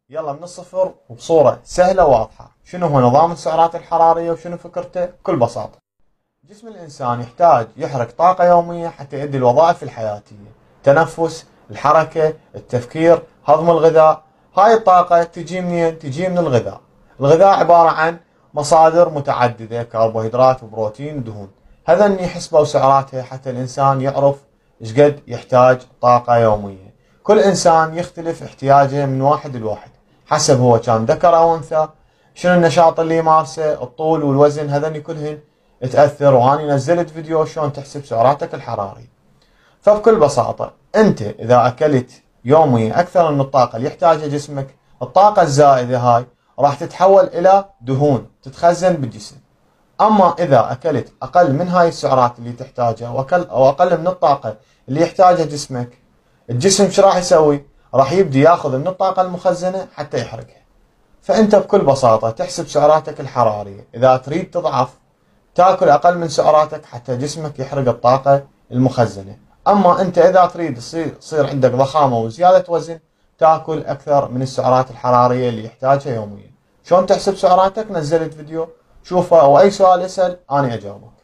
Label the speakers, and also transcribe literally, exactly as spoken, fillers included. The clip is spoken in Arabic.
Speaker 1: يلا من الصفر وبصورة سهلة وواضحة. شنو هو نظام السعرات الحرارية وشنو فكرته بكل بساطة. جسم الإنسان يحتاج يحرق طاقة يومية حتى يؤدي الوظائف الحياتية، التنفس، الحركة، التفكير، هضم الغذاء. هاي الطاقة تجي منين؟ تجي من الغذاء. الغذاء عبارة عن مصادر متعددة، كربوهيدرات وبروتين ودهون. هذا يحسبوا سعراتها حتى الإنسان يعرف ايش قد يحتاج طاقة يومية. كل إنسان يختلف احتياجه من واحد لواحد حسب هو كان ذكر أو أنثى، شنو النشاط اللي يمارسه، الطول والوزن، هذني كلهن تأثر. وأنا نزلت فيديو شلون تحسب سعراتك الحرارية. فبكل بساطة أنت إذا أكلت يوميا أكثر من الطاقة اللي يحتاجها جسمك، الطاقة الزائدة هاي راح تتحول إلى دهون تتخزن بالجسم. أما إذا أكلت أقل من هاي السعرات اللي تحتاجها وأقل أو أقل من الطاقة اللي يحتاجها جسمك، الجسم شو راح يسوي؟ راح يبدي ياخذ من الطاقة المخزنة حتى يحرقها. فأنت بكل بساطة تحسب سعراتك الحرارية. إذا تريد تضعف تاكل أقل من سعراتك حتى جسمك يحرق الطاقة المخزنة. أما أنت إذا تريد تصير تصير عندك ضخامة وزيادة وزن تاكل أكثر من السعرات الحرارية اللي يحتاجها يوميا. شلون تحسب سعراتك؟ نزلت فيديو شوفه، وأي سؤال اسأل أنا أجاوبه.